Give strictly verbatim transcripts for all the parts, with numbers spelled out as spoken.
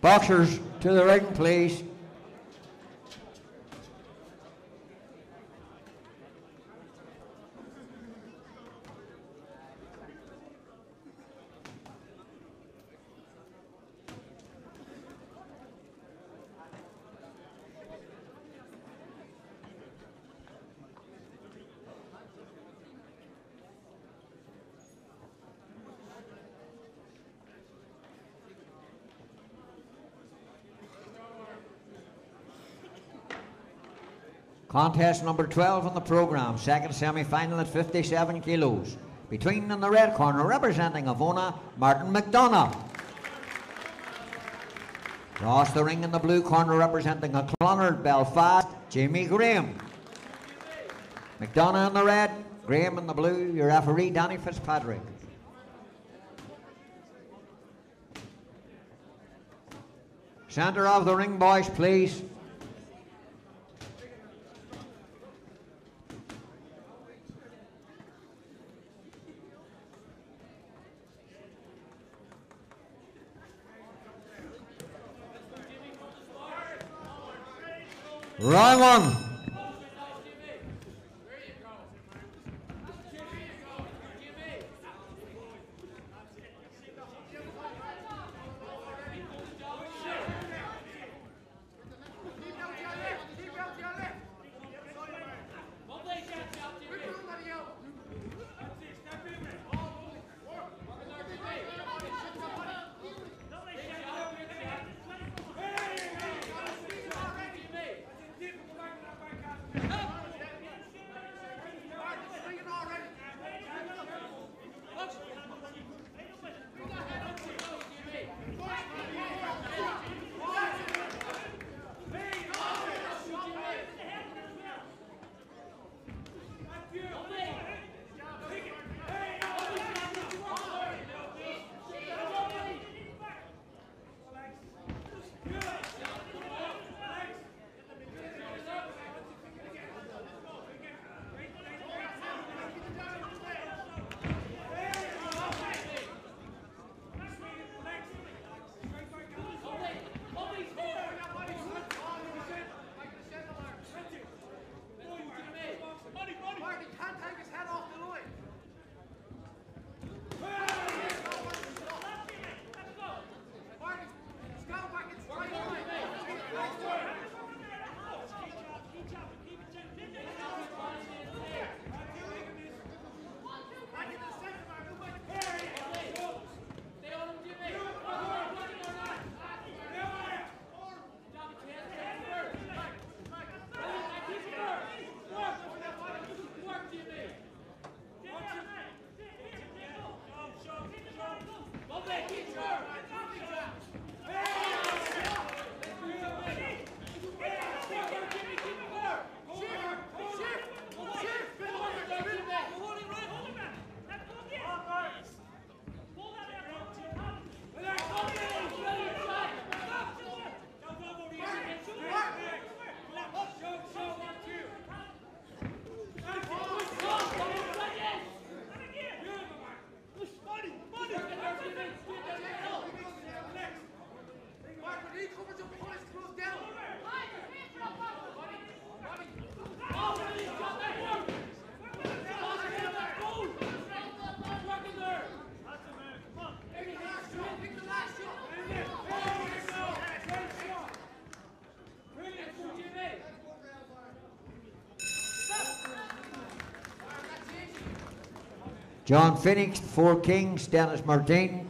Boxers to the ring, please. Contest number twelve on the program, second semi-final at fifty-seven kilos. Between in the red corner, representing Avona, Martin McDonagh. Across the ring in the blue corner, representing a Clonard Belfast, Jamie Graham. McDonagh in the red, Graham in the blue, your referee Danny Fitzpatrick. Centre of the ring, boys, please. Wrong one. John Phoenix, Four Kings, Dennis Martin,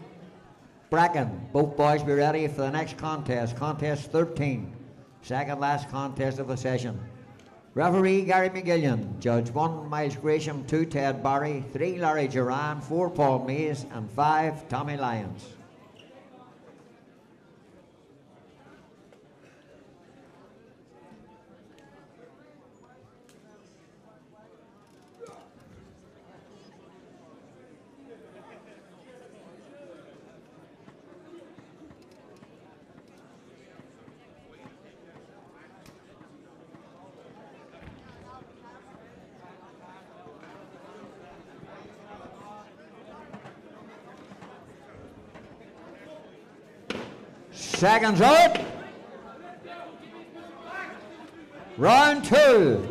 Bracken. Both boys be ready for the next contest, contest thirteen, second last contest of the session. Referee Gary McGillian, Judge one Miles Gresham, two Ted Barry, three Larry Duran, four Paul Mays, and five Tommy Lyons. Seconds out. Round two.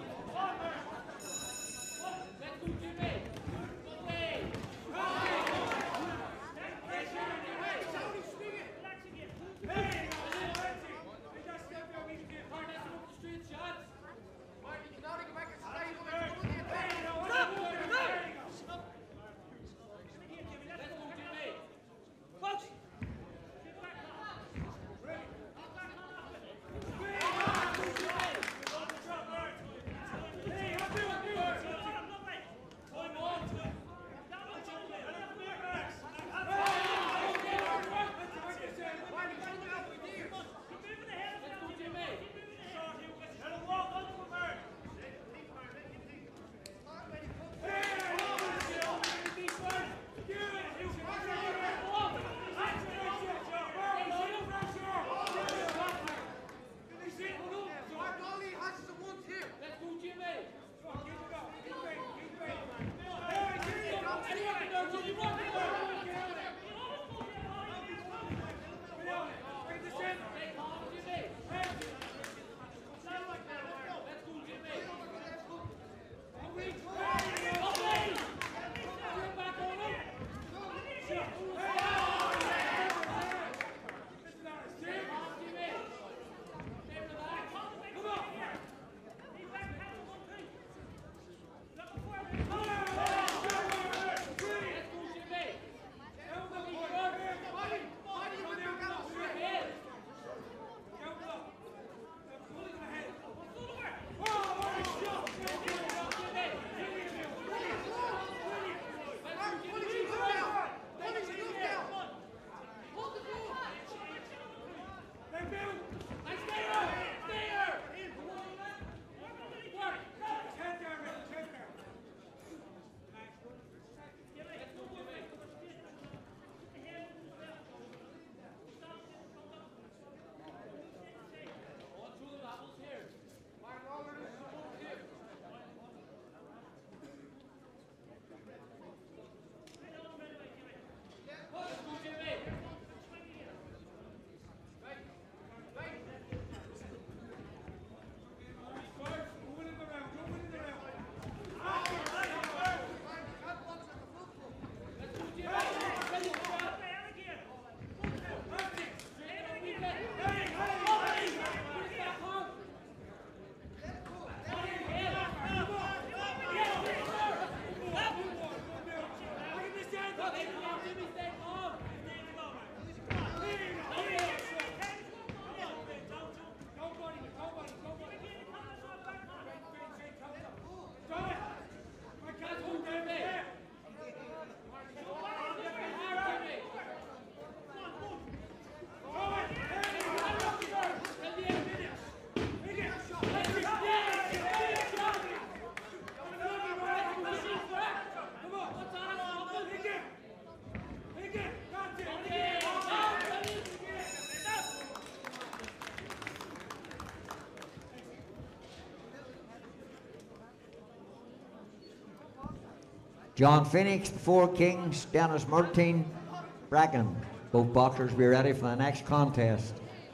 John Phoenix, Four Kings, Dennis Martin, Bracken. Both boxers be ready for the next contest.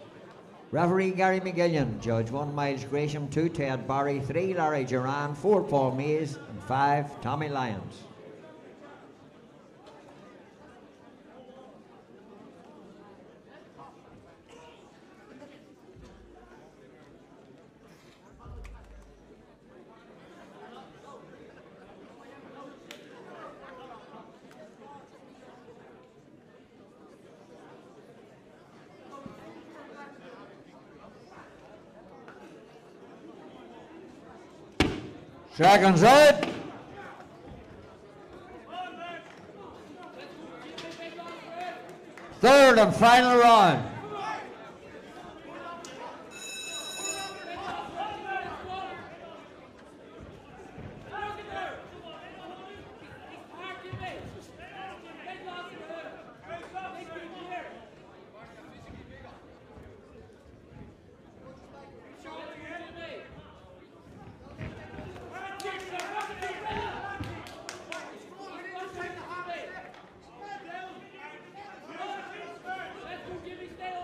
Referee Gary McGillian, Judge one Miles Gresham, two Ted Barry, three Larry Duran, four Paul Mays, and five Tommy Lyons. Seconds out. Third and final round. Jimmy, stay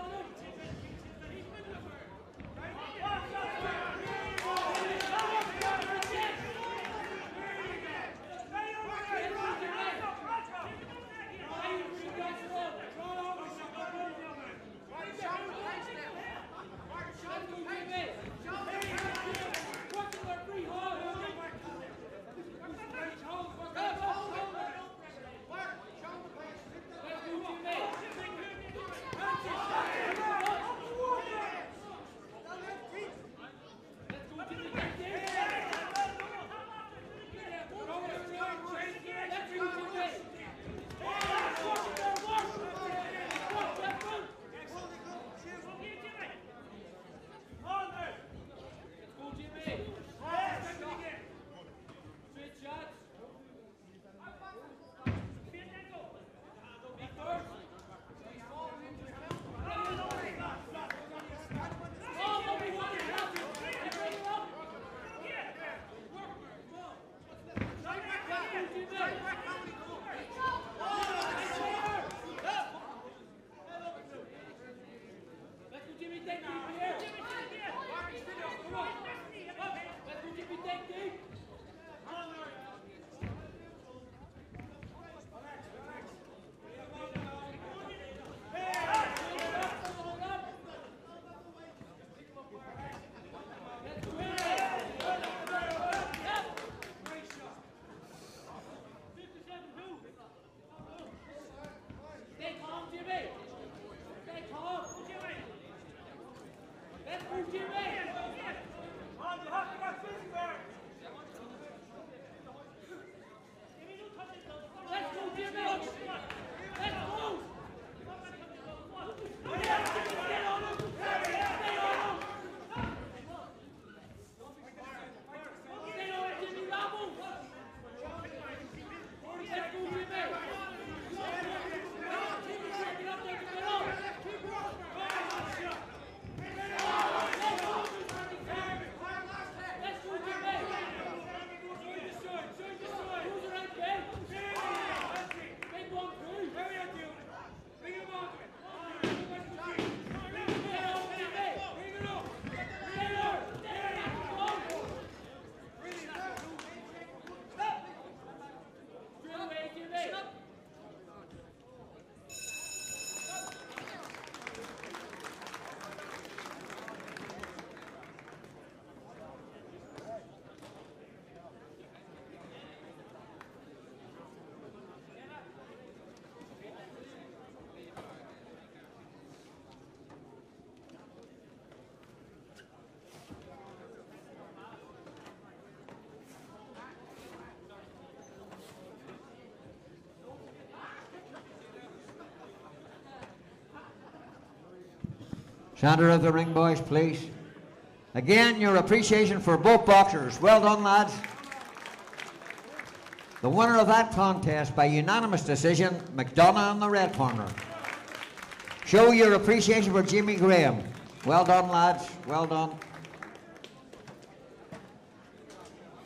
Center of the ring, boys, please. Again, your appreciation for both boxers. Well done, lads. The winner of that contest by unanimous decision, McDonagh in the red corner. Show your appreciation for Jimmy Graham. Well done, lads. Well done.